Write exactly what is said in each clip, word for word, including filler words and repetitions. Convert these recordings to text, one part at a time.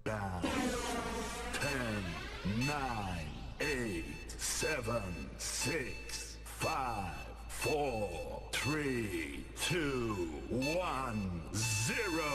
Down. Ten, nine, eight, seven, six, five, four, three, two, one, zero.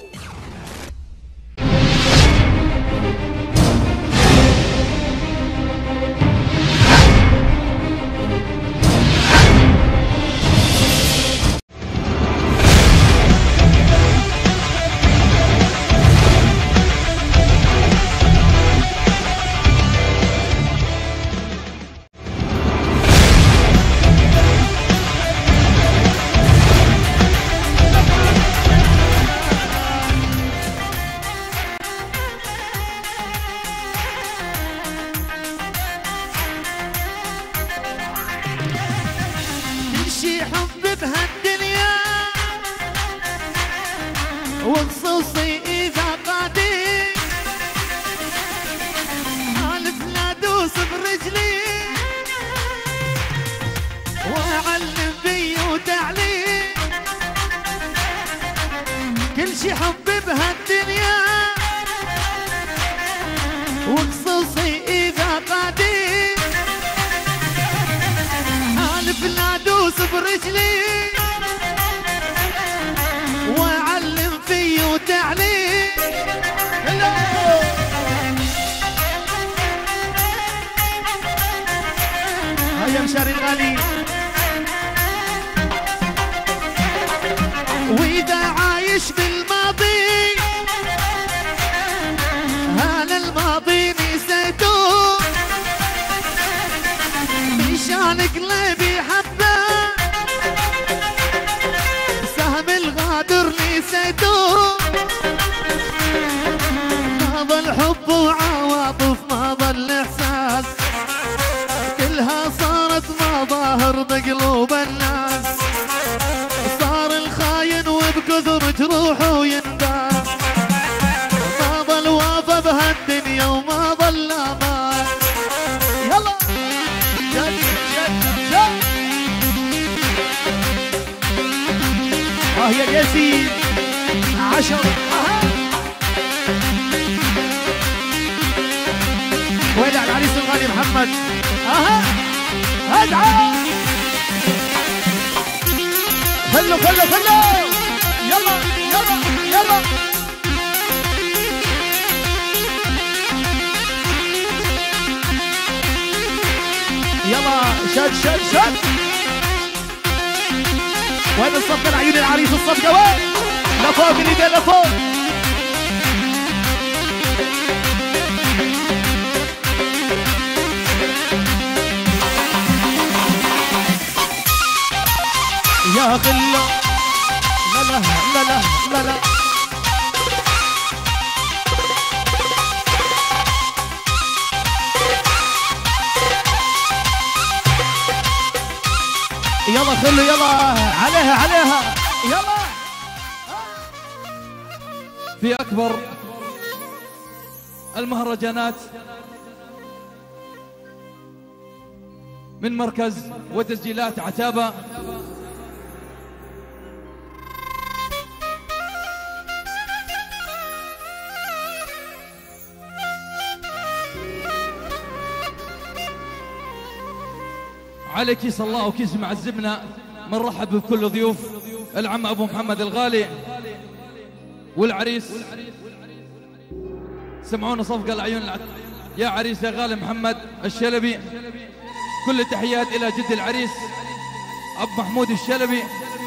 وخصوصي إذا قادي حالف لا دوس برجلي وأعلم بي وتعليم كل شي حب بهالدنيا وخصوصي إذا قادي حالف لا دوس برجلي وأعلم فيه وتعليم. هيا مشاري الغالي. وإذا عايش بالماضي هذا الماضي نسيته مشان قلبي حبه سهم الغادر نسيته ما ظل حب وعواطف ما ظل احساس كلها صارت مظاهر بقلوب الناس صار الخاين وبكثر جروحه ينداس ما ظل وافى بهالدنيا وما ظل امان. يلا جد جد جد اه يا جاسي عشر اها ويلي على العريس الغالي محمد اها ادعى خلو خلو خلو يلا يلا يلا يلا شد شد شد. وين الصفقة العيون العريس الصفقة وين؟ لفوق اليدين لفوق. يا غلة لا لا لا لا لا لا يلا خلوا يلا عليها عليها يلا. في أكبر المهرجانات من مركز وتسجيلات عتابة على كيس الله وكيس معزبنا. بنرحب بكل ضيوف العم ابو محمد الغالي والعريس. سمعونا صفقة العيون يا عريس يا غالي محمد الشلبي. كل التحيات الى جد العريس ابو محمود الشلبي.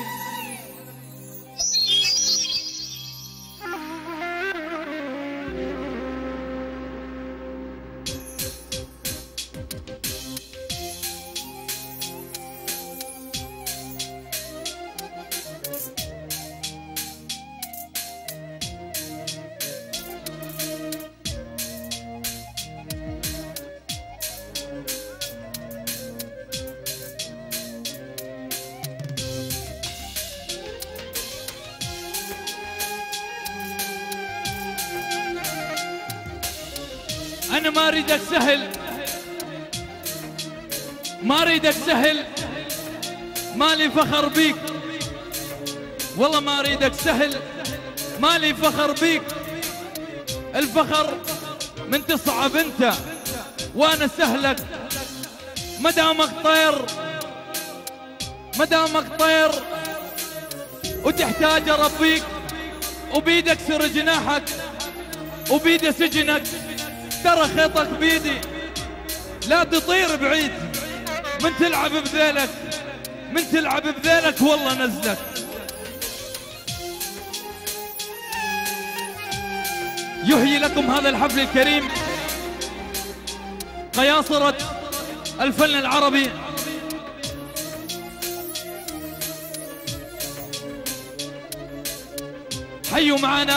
أنا ما أريدك سهل ما أريدك سهل مالي فخر بيك والله ما أريدك سهل مالي فخر بيك. الفخر من تصعب انت وانا سهلك، مدامك طير مدامك طير وتحتاج اربيك، وبيدك سر جناحك وبيدي سجنك، ترى خيطك بيدي لا تطير بعيد، من تلعب بذيلك من تلعب بذيلك والله نزلك. يحيي لكم هذا الحفل الكريم قياصرة الفن العربي، حيوا معنا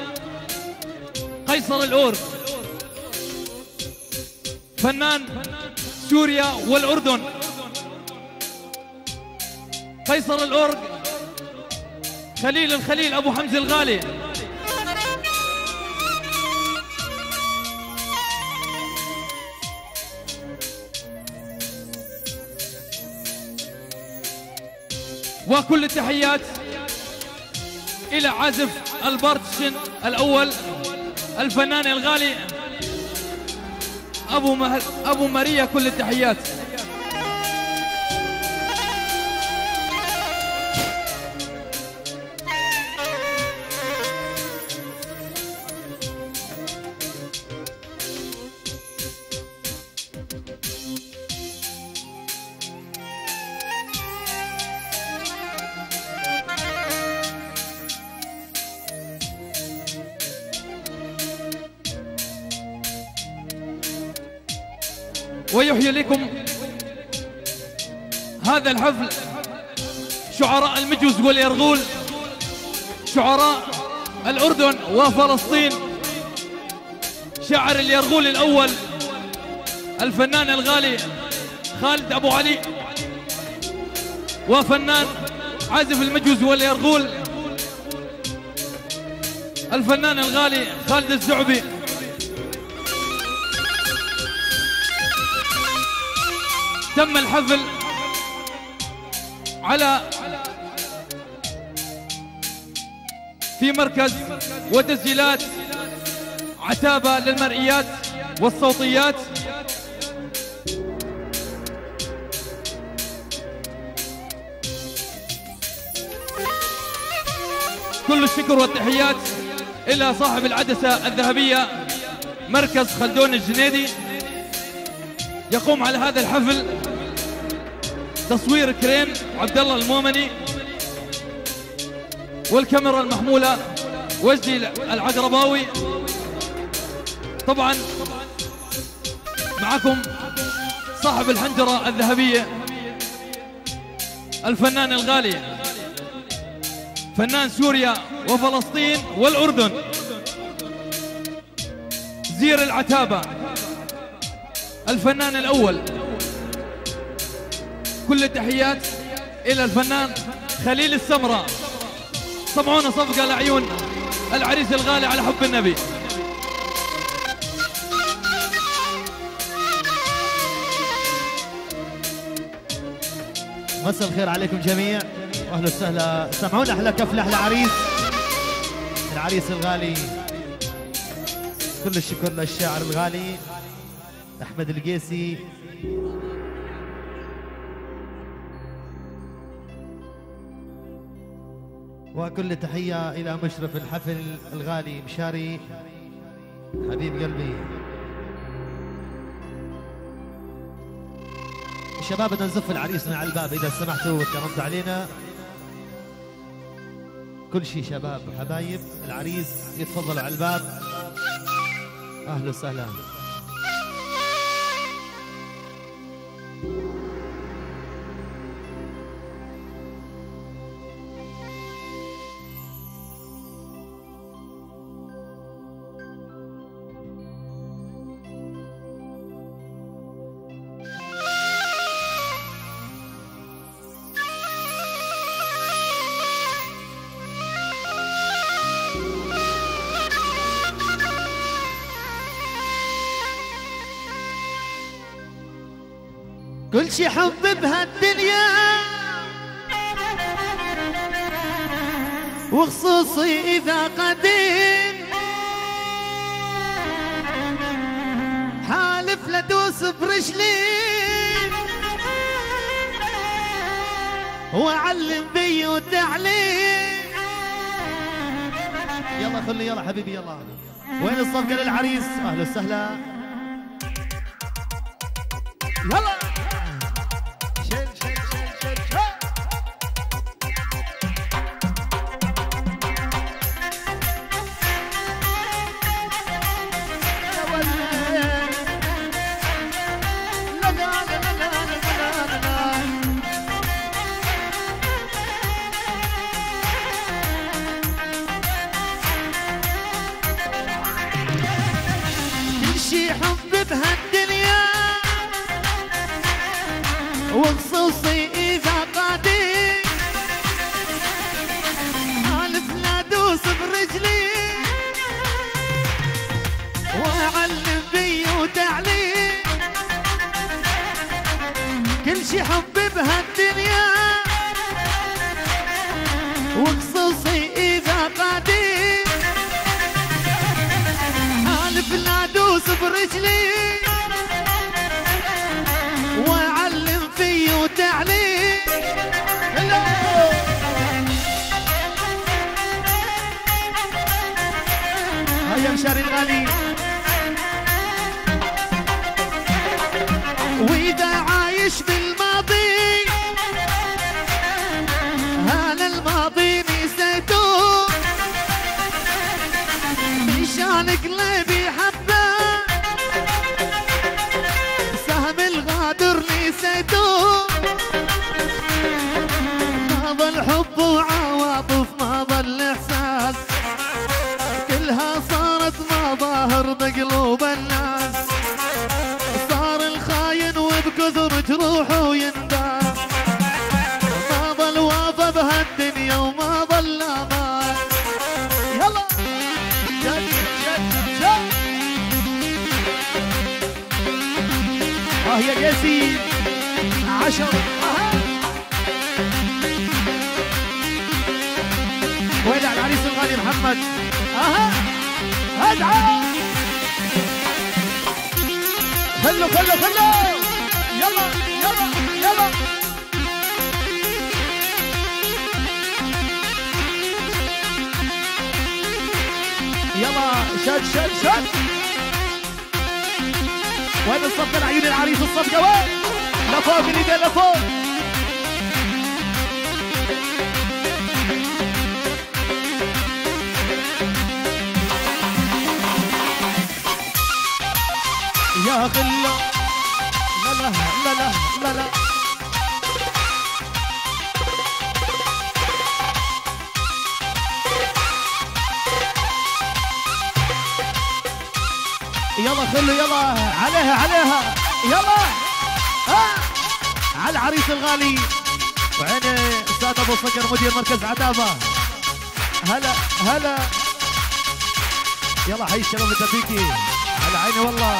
قيصر الأورغ، فنان سوريا والأردن. قيصر الأورغ خليل الخليل أبو حمزة الغالي. وكل التحيات إلى عازف البارتشن الأول الفنان الغالي أبو مهر أبو ماريا، كل التحيات. ويحيي لكم هذا الحفل شعراء المجوز واليرغول، شعراء الأردن وفلسطين. شاعر اليرغول الأول الفنان الغالي خالد أبو علي، وفنان عازف المجوز واليرغول الفنان الغالي خالد الزعبي. تم الحفل على في مركز وتسجيلات عتابة للمرئيات والصوتيات. كل الشكر والتحيات إلى صاحب العدسة الذهبية مركز خلدون الجنيدي، يقوم على هذا الحفل تصوير كريم عبد الله المؤمني، والكاميرا المحمولة وجدي العقرباوي. طبعا معكم صاحب الحنجرة الذهبية الفنان الغالي فنان سوريا وفلسطين والأردن زير العتابة الفنان الأول. كل التحيات إلى الفنان خليل السمرة. سمعونا صفقة لعيون العريس الغالي على حب النبي. مساء الخير عليكم جميع، واهلا وسهلا. سمعونا احلى كفله احلى عريس، العريس الغالي. كل الشكر للشاعر الغالي احمد القيسي. وكل تحيه الى مشرف الحفل الغالي مشاري حبيب قلبي. الشباب بدنا نزف العريس من على الباب اذا سمحتوا وكرمتوا علينا. كل شيء شباب وحبايب، العريس يتفضلوا على الباب. اهلا وسهلا. كل شي حب بهالدنيا وخصوصي إذا قديم ادوس برجلي واعلم بي وتعليم. يلا خلي يلا حبيبي يلا. وين الصفقة للعريس؟ اهلا وسهلا. يلا شيل شيل شيل شيل شيل. حب بهالدنيا وخصوصي إذا قادي حالف لا دوس برجلي وأعلم بي وتعليم. كل شي حب بهالدنيا وخصوصي إذا قادي حالف لا دوس برجلي واعلم في وتعليم. هيا مشاري الغالي. واذا عايش بالماضي هذا الماضي نسيته مشان قلبي حبه سهم الغادر نسيته. ما ظل حب وعواطف ما ظل احساس كلها صارت مظاهر بقلوب الناس. صار الخاين وبكثر جروحه ينداس. ما ظل وافى بهالدنيا وما ظل امان. يلا جد جد جد. اه يا جاسي عشرة. وين على العريس الغالي محمد؟ اها ادعى. خلوا خلوا خلوا. يلا يلا يلا. يلا شد شد شد. وين الصفقة لعيون العريس؟ الصفقة وين؟ لفوق اليدين لفوق. يا غلة لا لا لا لا لا لا. يلا خلوا يلا عليها عليها يلا. ها على العريس الغالي. وعيني استاذ ابو صقر مدير مركز عتابه. هلا هلا. يلا حي الشباب الدبيكي على عيني والله.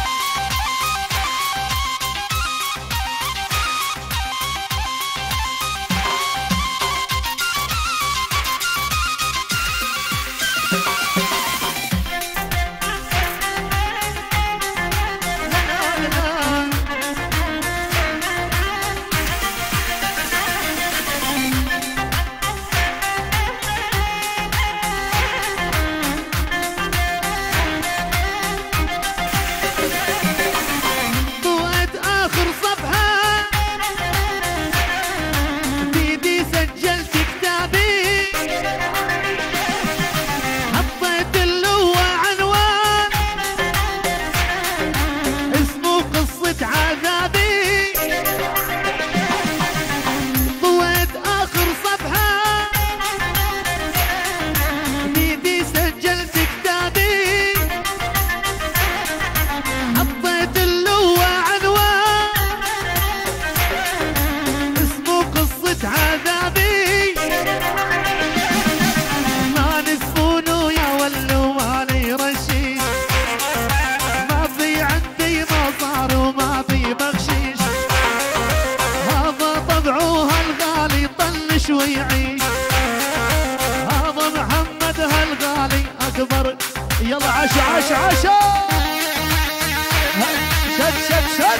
ويعيش هذا محمد هالغالي اكبر. يلا عاشا عاشا عاشا. شد شد شد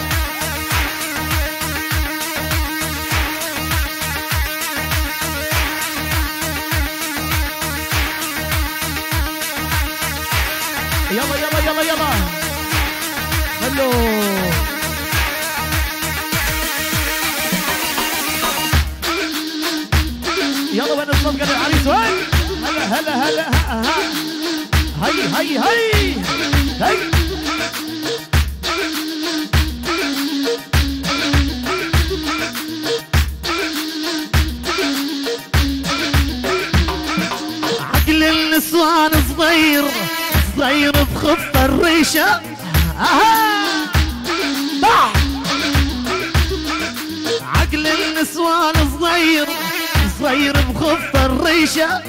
يلا يلا يلا يلا هلو يلا وين الصفقة للعريس وين هلا هلا هلا ها هي هي هي هي عقل النسوان صغير صغير بخف الريشة اها عقل النسوان صغير صغير بخف الريشة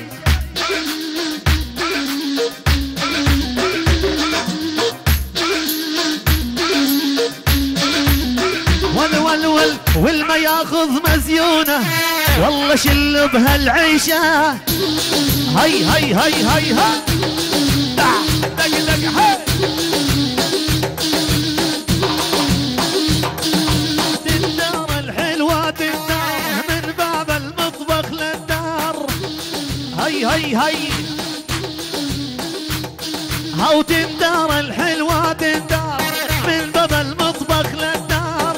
ول ول ول والما ياخذ مزيونة والله شل بهالعيشة هي هي هي هي هي دق دق هي تندار الحلوة تندار من باب المطبخ للدار هي هي هي هاو تندار الحلوة تندار من باب المطبخ للدار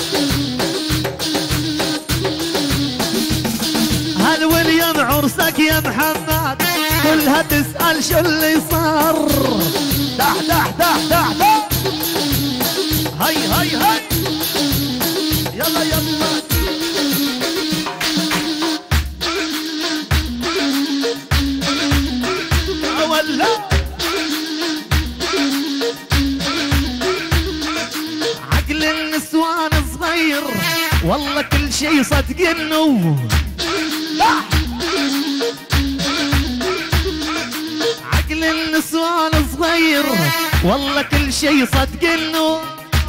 هل واليوم عرسك يا محمد كلها تسأل شو اللي صار دح دح دح دح دح هي هي هي يلا يلا ولا عقل النسوان صغير والله كل شي صدقنه عقل النسوان صغير والله كل شي صدقنه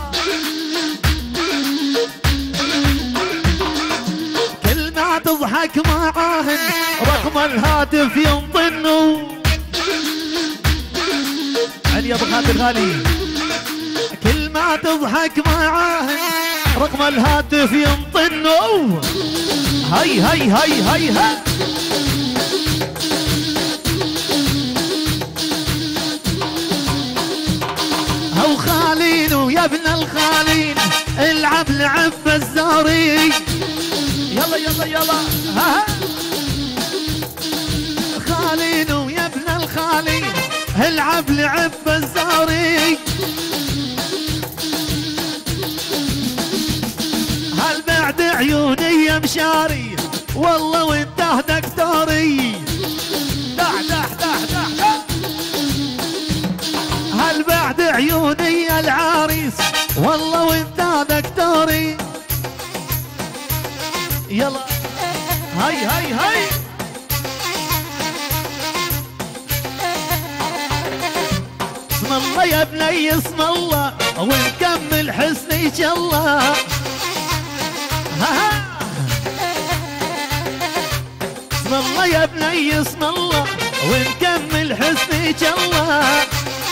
كل ما تضحك معاهن رقم الهاتف ينطنه علي ابو خالد الغالي كل ما تضحك معاهن رقم الهاتف ينطنه هي هي هي هي هي هو خالين يا ابن الخالين العب لعب الزاري يلا يلا يلا ها خالين يا ابن الخالين العب لعب الزاري هل بعد عيوني يا مشاري والله وانت دكتوري دح دح دح دح دح هل بعد عيوني يا العريس والله وانت دكتوري يلا هاي هاي هاي اسم الله يا بني اسم الله ونكمل حسني الله ها اسم الله يا بني اسم الله ونكمل حسني الله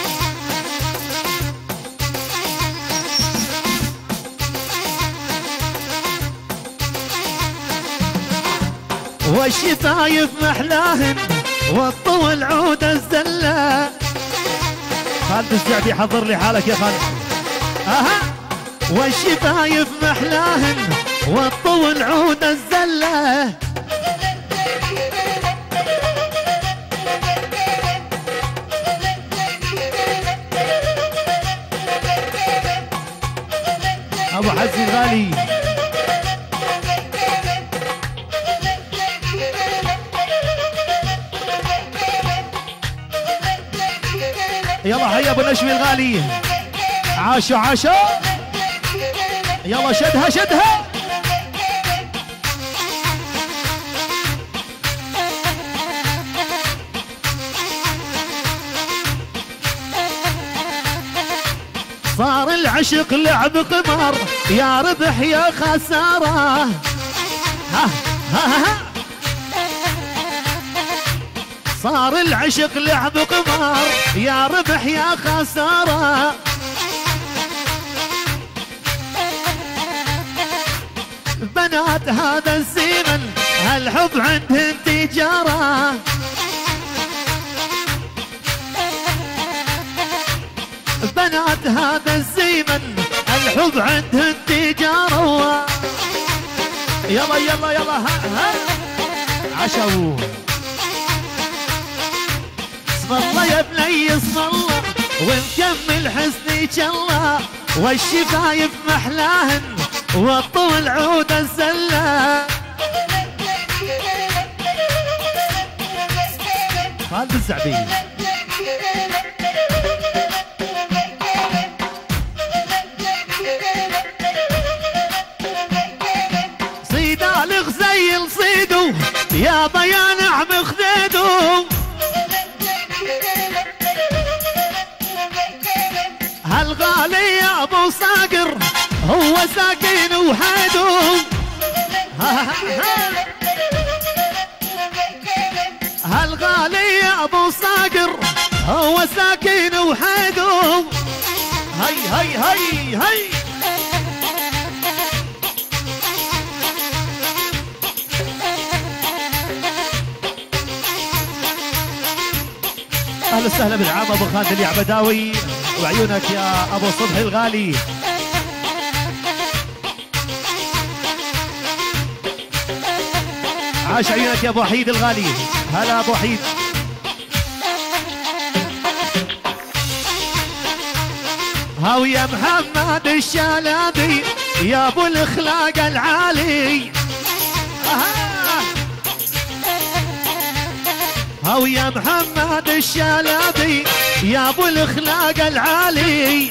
والشفايف محلاهن والطول عود الزلة خالد السعدي حضر لي حالك يا خالد اها والشفايف محلاهن والطول عود الزلة ابو حزم الغالي يلا هيا ابو نشوي الغالي عاشو عاشو يلا شدها شدها صار العشق لعب قمار يا ربح يا خسارة ها ها ها صار العشق لعب قمار يا ربح يا خسارة بنات هذا الزمن هالحب عندهن تجارة، بنات هذا الزمن الحب عندهن تجارة. يلا يلا يلا ها ها عشو. اسم الله يا بني اسم الله ونكمل حسنك الله، والشفايف محلاهن والطول عود الزلة. خالد الزعبي صيدا الغزيل صيدو يا ضيا نعم خذيدو، هالغالي يا ابو صاقر هو ساكن وحيدو. هالغالي يا ابو صاقر هو ساكن وحيدو. هي هي هي هي اهلا وسهلا بالعام ابو خالد اليعبداوي، وعيونك يا ابو صبحي الغالي. عاش عيونك يا ابو وحيد الغالي. هلا ابو وحيد. هاو يا محمد الشلبي يا ابو الاخلاق العالي. هاو يا محمد الشلبي يا ابو الاخلاق العالي،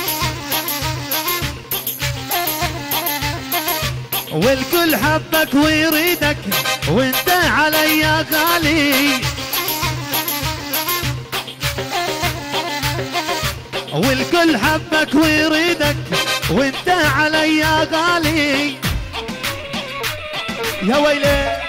والكل حبك ويريدك وانت علي غالي، والكل حبك ويريدك وانت علي غالي. يا ويلي